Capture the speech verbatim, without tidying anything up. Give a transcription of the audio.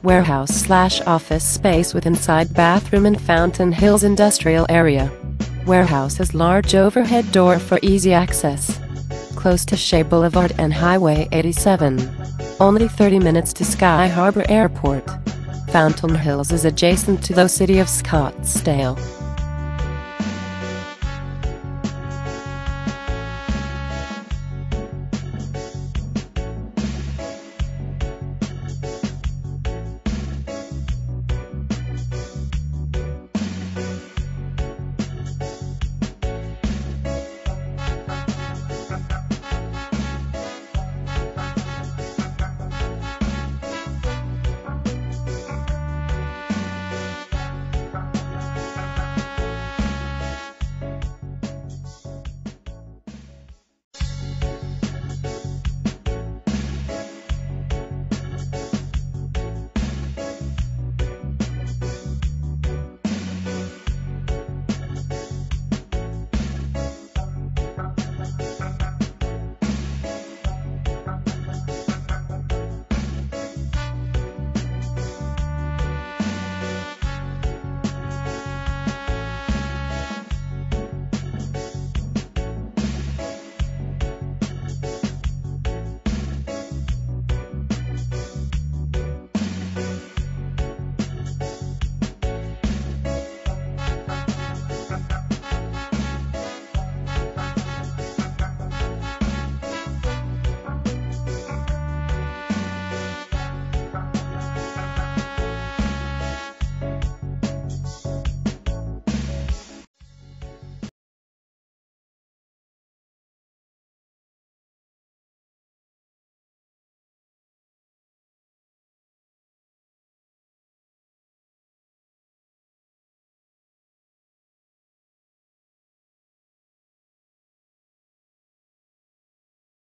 warehouse slash office space with inside bathroom in Fountain Hills industrial area. Warehouse has large overhead door for easy access. Close to Shea Boulevard and Highway eighty-seven. Only thirty minutes to Sky Harbor Airport. Fountain Hills is adjacent to the City of Scottsdale.